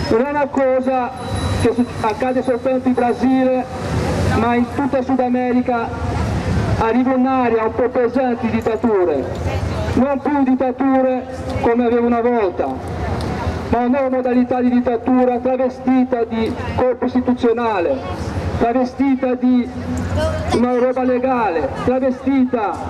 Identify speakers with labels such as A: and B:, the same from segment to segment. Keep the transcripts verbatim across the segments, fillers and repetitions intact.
A: Non è una cosa che accade soltanto in Brasile, ma in tutta Sud America arriva un'area un po' pesante di dittature, non più dittature come aveva una volta, ma una nuova modalità di dittatura travestita di corpo istituzionale, travestita di una roba legale, travestita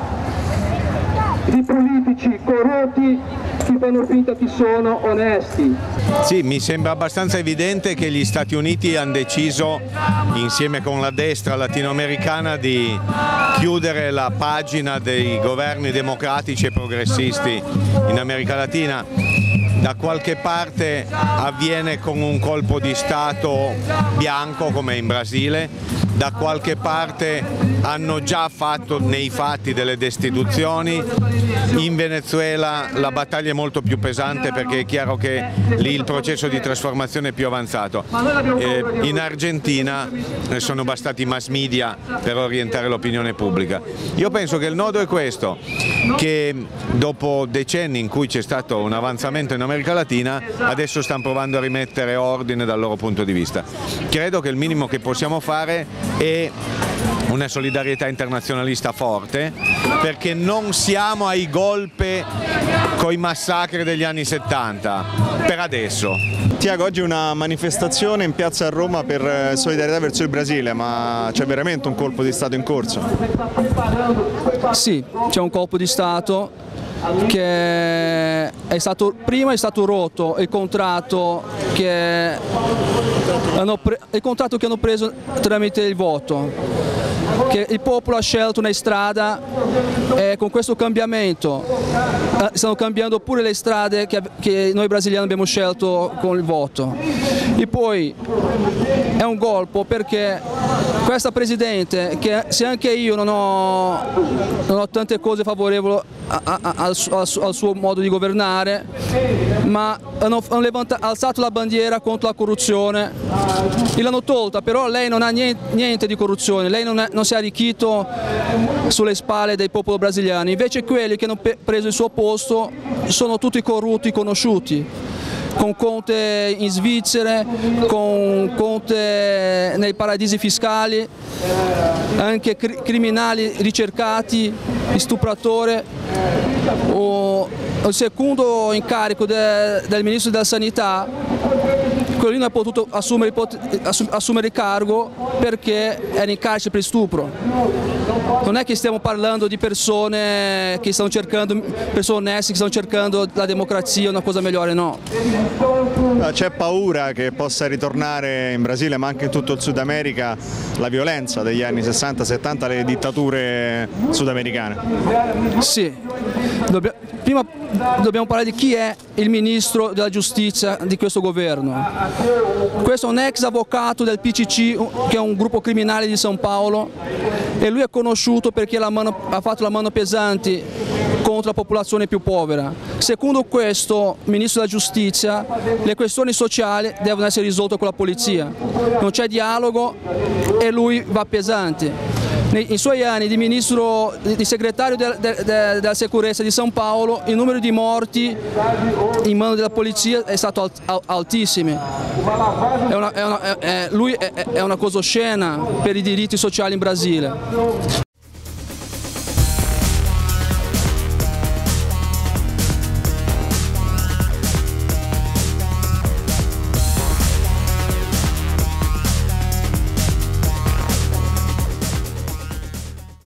A: di politici corrotti che fanno finta che sono onesti.
B: Sì, mi sembra abbastanza evidente che gli Stati Uniti hanno deciso, insieme con la destra latinoamericana, di chiudere la pagina dei governi democratici e progressisti in America Latina. Da qualche parte avviene con un colpo di Stato bianco come in Brasile, da qualche parte hanno già fatto nei fatti delle destituzioni. In Venezuela la battaglia è molto più pesante perché è chiaro che lì il processo di trasformazione è più avanzato. Eh, in Argentina sono bastati i mass media per orientare l'opinione pubblica. Io penso che il nodo è questo, che dopo decenni in cui c'è stato un avanzamento in America Latina, adesso stanno provando a rimettere ordine dal loro punto di vista. Credo che il minimo che possiamo fare è una solidarietà internazionalista forte, perché non siamo ai golpe coi massacri degli anni settanta, per adesso.
C: Tiago, oggi una manifestazione in piazza a Roma per solidarietà verso il Brasile, ma c'è veramente un colpo di Stato in corso?
D: Sì, c'è un colpo di Stato che è stato, prima è stato rotto il contratto che hanno, pre, il contratto che hanno preso tramite il voto, che il popolo ha scelto una strada, e con questo cambiamento stanno cambiando pure le strade che, che noi brasiliani abbiamo scelto con il voto. E poi è un colpo perché questa Presidente, che se anche io non ho, non ho tante cose favorevoli a, a, a, al, al suo modo di governare, ma hanno, hanno levantato, alzato la bandiera contro la corruzione e l'hanno tolta, però lei non ha niente, niente di corruzione, lei non, è, non si è arricchito sulle spalle del popolo brasiliano, invece quelli che hanno preso il suo posto sono tutti corrotti conosciuti, con conte in Svizzera, con conte nei paradisi fiscali, anche cr criminali ricercati, stupratori. O, il secondo incarico de, del Ministro della Sanità, quello lì non ha potuto assumere, assumere il cargo perché era in carcere per stupro. Non è che stiamo parlando di persone che stanno cercando, persone oneste che stanno cercando la democrazia, una cosa migliore, no.
C: C'è paura che possa ritornare in Brasile, ma anche in tutto il Sud America, la violenza degli anni sessanta settanta, le dittature sudamericane? Sì,
D: Dobbia, prima dobbiamo parlare di chi è il Ministro della Giustizia di questo governo. Questo è un ex avvocato del P C C, che è un gruppo criminale di São Paulo, e lui è conosciuto perché la mano, ha fatto la mano pesante contro la popolazione più povera. Secondo questo Ministro della Giustizia, le questioni sociali devono essere risolte con la polizia. Non c'è dialogo e lui va pesante. Nei suoi anni di ministro, di segretario de, de, de, della sicurezza di São Paulo, il numero di morti in mano della polizia è stato alt, alt, altissimo. È una, è una, è, lui è, è una cosa oscena per i diritti sociali in Brasile.